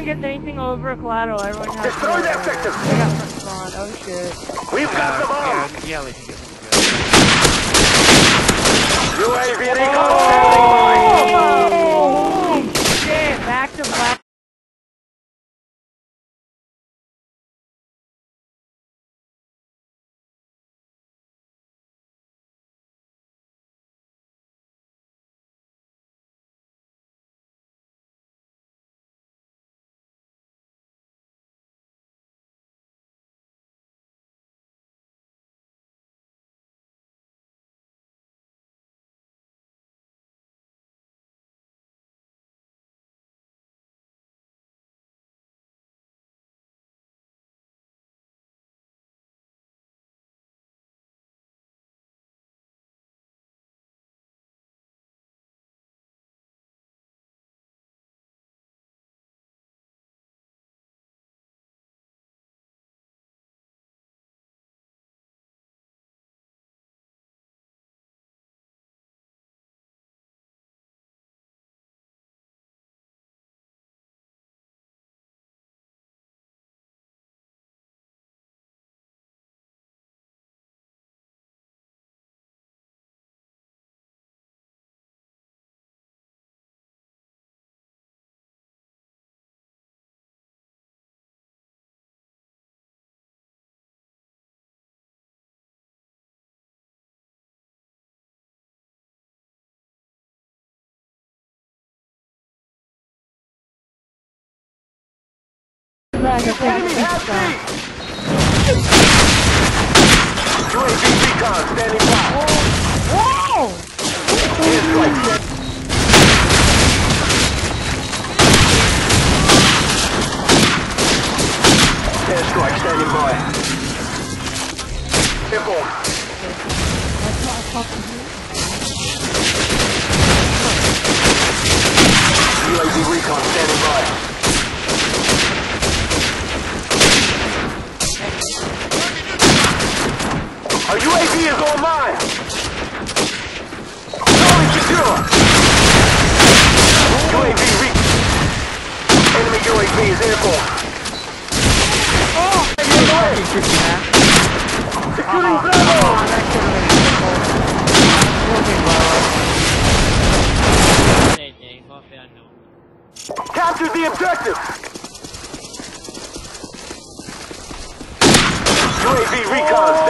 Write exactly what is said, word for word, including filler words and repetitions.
Get anything over collateral, everyone has Destroy to, that uh, sector! I got front spawn, oh shit. We've Uh, got the bomb! yeah, yeah, we can get them U A V recon Oh, standing by! shit, back to black. Back to black. Enemy has me! U A V recon standing by! Whoa! Air strike set. Air strike standing by. Airborne. U A V recon standing by. Our U A V is online! Totally secure! U A V reached. Enemy U A V is airborne. Oh! Securing Bravo! Capture the objective! U A V recon